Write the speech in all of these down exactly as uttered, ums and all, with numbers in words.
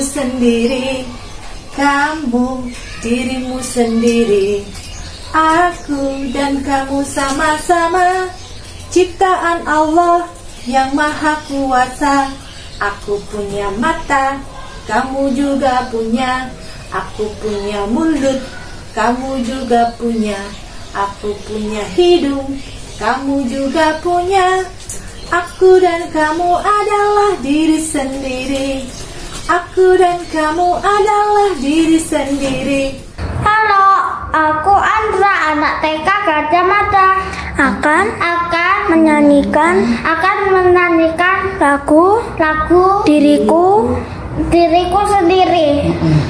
sendiri, kamu dirimu sendiri. Aku dan kamu sama-sama ciptaan Allah yang maha kuasa. Aku punya mata, kamu juga punya. Aku punya mulut, kamu juga punya. Aku punya hidung, kamu juga punya. Aku dan kamu adalah diri sendiri. Aku dan kamu adalah diri sendiri. Halo, aku Andra, anak T K Gajah Mada. Akan akan menyanyikan akan menyanyikan lagu lagu diriku diriku sendiri.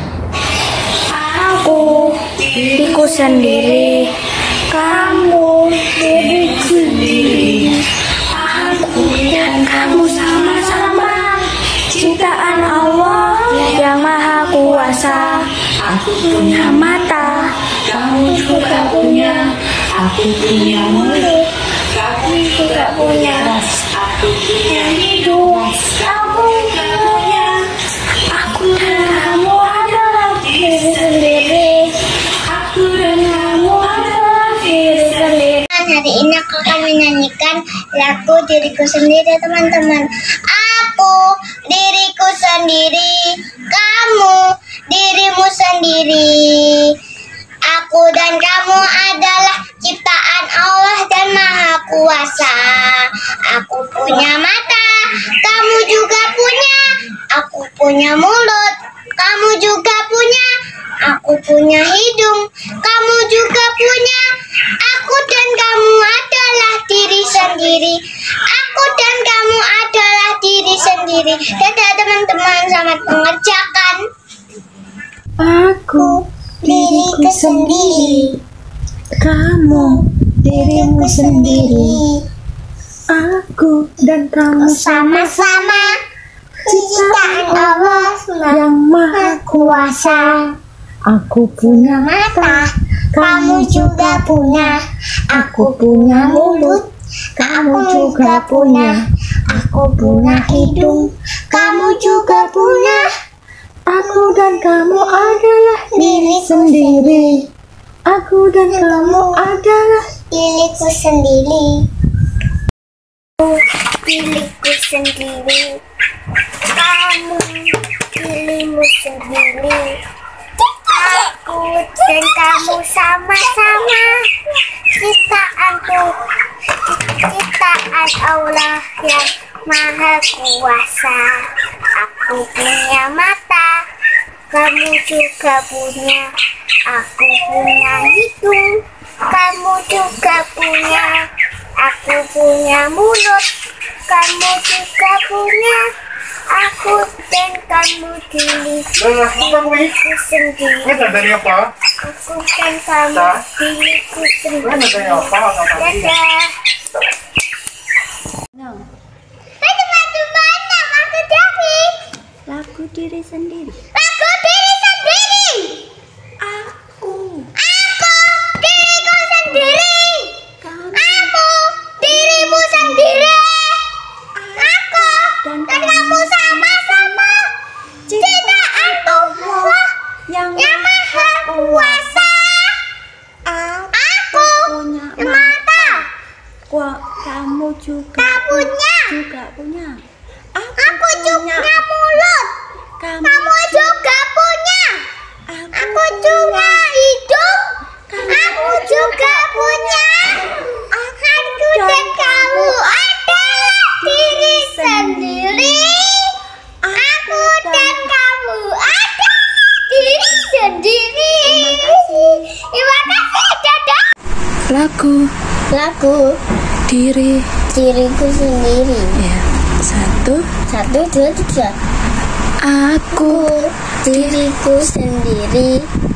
Aku diriku sendiri, kamu diriku sendiri. Aku dan kamu sama-sama ciptaan Allah yang maha kuasa. Aku punya mata, kamu juga punya. Aku punya mulut, kamu juga punya. Aku punya hidung, kamu juga punya. Aku dan kamu adalah diri sendiri. Aku dan kamu adalah diri sendiri. Hari ini aku akan menyanyikan lagu diriku sendiri, teman-teman. Aku diriku sendiri, kamu dirimu sendiri. Aku dan kamu adalah ciptaan Allah dan maha kuasa. Aku punya mata, kamu juga punya. Aku punya mulut, kamu juga punya. Aku punya hidung, kamu juga punya. Aku dan kamu adalah diri sendiri. Aku dan kamu adalah diri sendiri. Dadah teman-teman, selamat mengerjakan. Aku diriku sendiri, kamu dirimu sendiri. Aku dan kamu Sama-sama ciptaan Allah yang maha kuasa. Aku punya mata, kamu juga punya. aku punya mulut, kamu juga punya. Aku punya hidung, kamu juga punya. Aku dan kamu adalah diri sendiri. Aku dan kamu adalah Diriku sendiri. Diriku sendiri, kamu dirimu sendiri. Aku dan kamu sama-sama ciptaan Tuhan, ciptaan Allah yang maha kuasa. Aku punya mata, kamu juga punya. Aku punya hidung, kamu juga punya. Aku punya mulut, kamu juga punya. Aku dan kamu diriku sendiri. Aku dan kamu diriku sendiri. Dadah. Hai teman-teman, nama aku Devi. lagu diri sendiri. Lagu diri sendiri. Aku, Aku diriku sendiri. kamu, Kamu dirimu sendiri. Aku dan kamu sama-sama ciptaan Allah yang yang maha kuasa. Aku punya mata, Wah, kamu juga kamunya. juga punya. Aku juga mulut, Kamu, kamu juga punya. Aku juga hidung, kamu juga punya. Aku dan kamu adalah diri sendiri. Aku dan kamu adalah diri sendiri. Terima kasih, dadah. lagu Lagu diri. diriku sendiri. Ya, satu. Satu, dua, tiga. Aku, Diriku sendiri,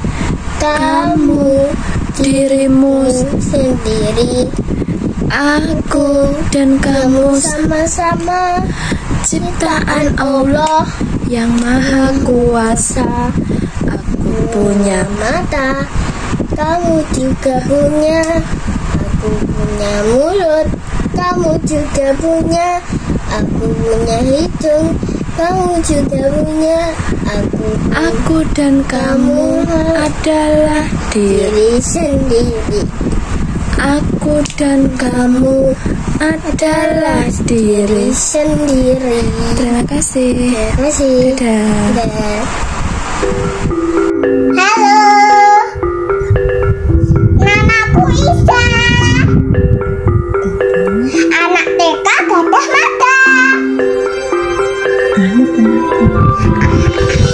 kamu dirimu, sendiri. aku dan kamu Sama-sama ciptaan Allah yang maha kuasa. Aku punya mata, kamu juga punya. Aku punya mulut, kamu juga punya. Aku punya hidung, kamu juga punya. Aku, Aku dan kamu adalah diri. diri sendiri. Aku dan kamu adalah diri. Sendiri. Terima kasih. Terima kasih. Dadah. Dadah. Halo, namaku Isa. Anak T K Gadah Mada.